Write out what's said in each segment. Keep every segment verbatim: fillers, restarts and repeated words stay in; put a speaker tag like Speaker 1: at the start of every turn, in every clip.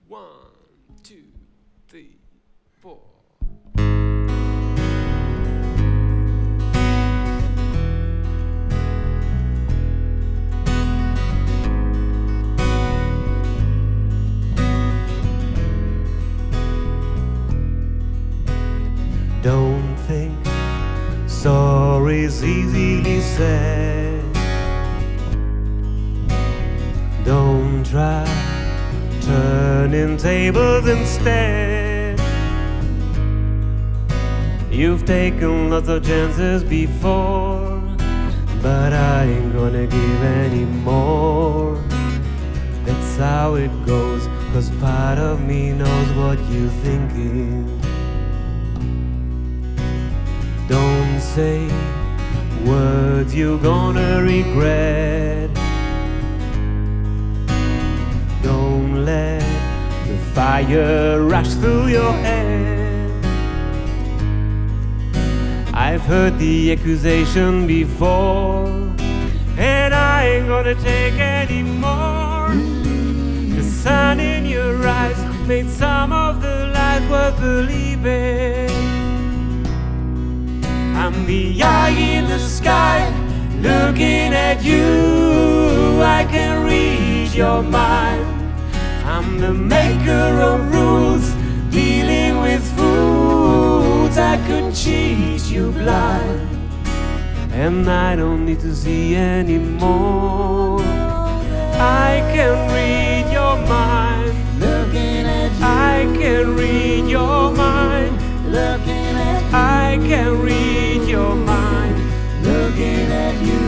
Speaker 1: One, two, three, four.
Speaker 2: Don't think sorry's easily said. Don't try turning tables instead. You've taken lots of chances before, but I ain't gonna give any more. That's how it goes, 'cause part of me knows what you're thinking. Don't say words you're gonna regret. Don't let the fire rush through your head. I've heard the accusation before, and I ain't gonna take any more. The sun in your eyes made some of the lies worth believing. I'm the eye in the sky, looking at you. I can read your mind. I'm the maker of rules, dealing with fools. I can cheat you blind, and I don't need to see anymore. I can read your mind,
Speaker 3: Looking at you,
Speaker 2: I can read your mind,
Speaker 3: looking at you,
Speaker 2: I can read your mind,
Speaker 3: looking at you.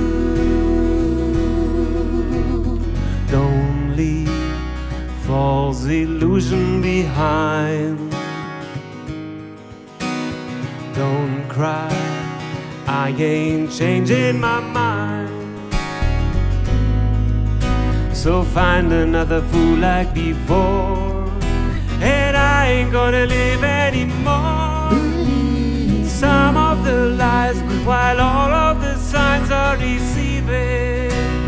Speaker 2: Don't leave false illusion behind. Don't cry, I ain't changing my mind. So find another fool like before, and I ain't gonna live anymore. Some of the lies, while all of the signs are deceiving.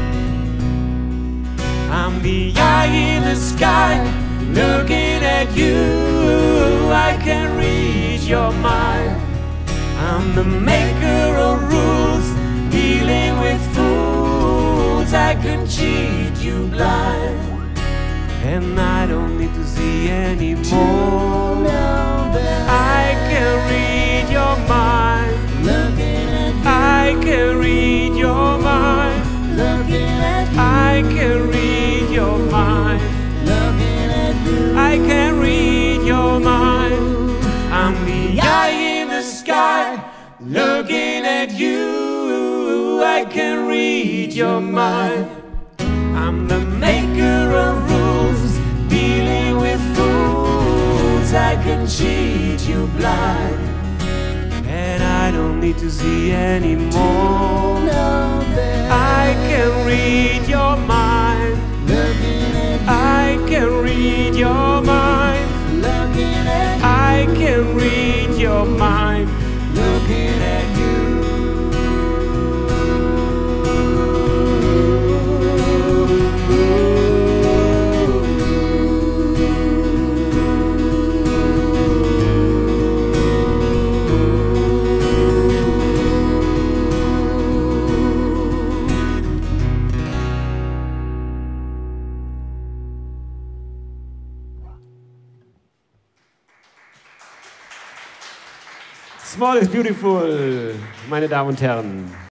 Speaker 2: I'm the eye in the sky, looking at you. I can read your mind. I'm the maker of rules, dealing with fools. I can cheat you blind, and I don't need to see anymore. I can read your mind,
Speaker 3: Looking at you,
Speaker 2: I can read your mind,
Speaker 3: looking at you,
Speaker 2: I can read your mind,
Speaker 3: looking at you.
Speaker 2: I can read your mind. I'm the eye in the sky, looking at you. I can read your mind. I'm the maker of rules, dealing with fools. I can cheat you blind, and I don't need to see anymore. I can read your mind,
Speaker 3: Looking at you,
Speaker 2: I can read your mind,
Speaker 3: looking at you,
Speaker 2: I can read your mind,
Speaker 3: looking at you.
Speaker 2: Small is beautiful, meine Damen und Herren.